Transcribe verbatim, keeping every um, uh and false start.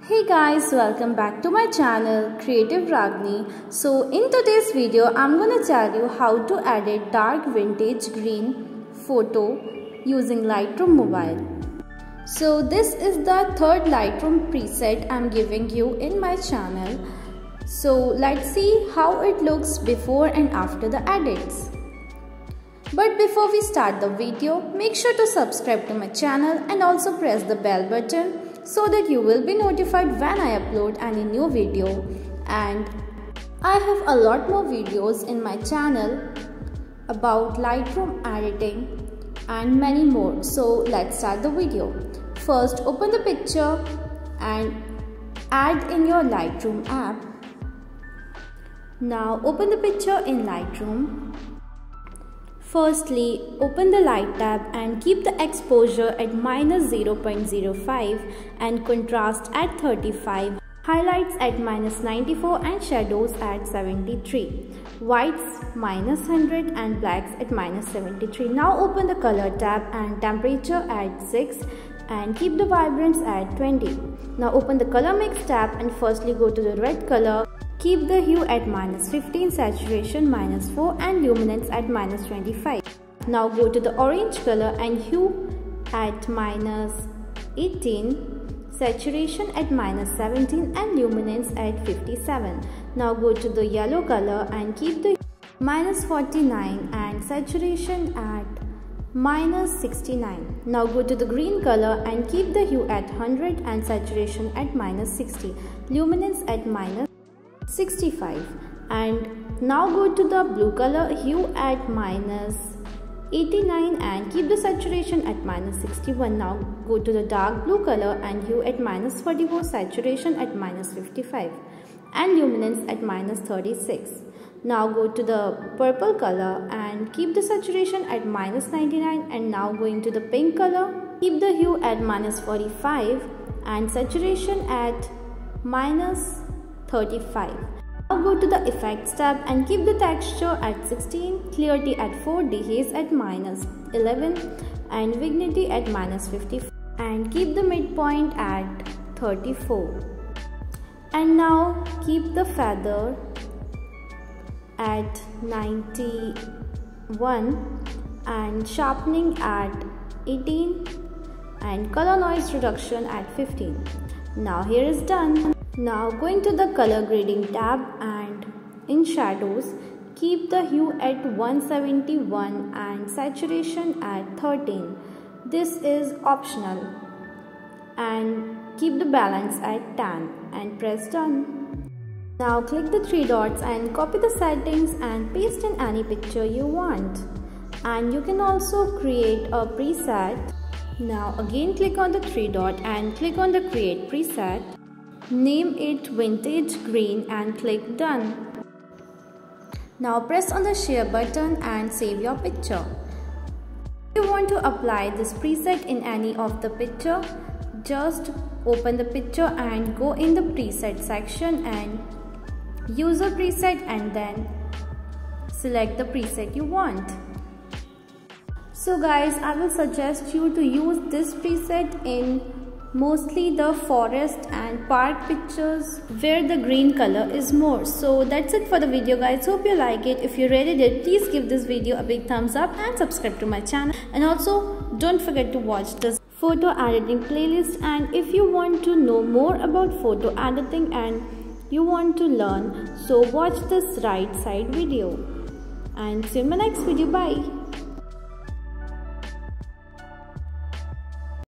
Hey guys, welcome back to my channel Creative Ragini. So in today's video I'm gonna tell you how to edit dark vintage green photo using Lightroom Mobile. So this is the third Lightroom preset I'm giving you in my channel. So let's see how it looks before and after the edits. But before we start the video, make sure to subscribe to my channel and also press the bell button so that you will be notified when I upload any new video. And I have a lot more videos in my channel about Lightroom editing and many more. So let's start the video. First, open the picture and add in your Lightroom app. Now open the picture in Lightroom. Firstly, open the Light tab and keep the exposure at minus zero point zero five and contrast at thirty-five, highlights at minus ninety-four and shadows at seventy-three, whites minus one hundred and blacks at minus seventy-three. Now open the Color tab and temperature at six and keep the vibrance at twenty. Now open the Color Mix tab and firstly go to the red color. Keep the hue at minus fifteen, saturation minus four and luminance at minus twenty-five. Now go to the orange color and hue at minus eighteen, saturation at minus seventeen and luminance at fifty-seven. Now go to the yellow color and keep the minus forty-nine and saturation at minus sixty-nine. Now go to the green color and keep the hue at one hundred and saturation at minus sixty, luminance at minus sixty-five. And now go to the blue color, hue at minus eighty-nine and keep the saturation at minus sixty-one. Now go to the dark blue color and hue at minus forty-four, saturation at minus fifty-five and luminance at minus thirty-six. Now go to the purple color and keep the saturation at minus ninety-nine. And now going to the pink color, keep the hue at minus forty-five and saturation at minus thirty-five. Now go to the Effects tab and keep the texture at sixteen, clarity at four, dehaze at minus eleven and vignette at minus fifty-four and keep the midpoint at thirty-four. And now keep the feather at ninety-one and sharpening at eighteen and color noise reduction at fifteen. Now here is done. Now going to the color grading tab and in shadows, keep the hue at one seventy-one and saturation at thirteen. This is optional. And keep the balance at ten and press done. Now click the three dots and copy the settings and paste in any picture you want. And you can also create a preset. Now again click on the three dot and click on the create preset. Name it Vintage Green and click done. Now press on the share button and save your picture. If you want to apply this preset in any of the picture, just open the picture and go in the preset section and use a preset and then select the preset you want. So guys, I will suggest you to use this preset in mostly the forest and park pictures where the green color is more. So that's it for the video guys. Hope you like it. If you really did, please give this video a big thumbs up and subscribe to my channel. And also don't forget to watch this photo editing playlist. And if you want to know more about photo editing and you want to learn, so watch this right side video. And see you in my next video. Bye.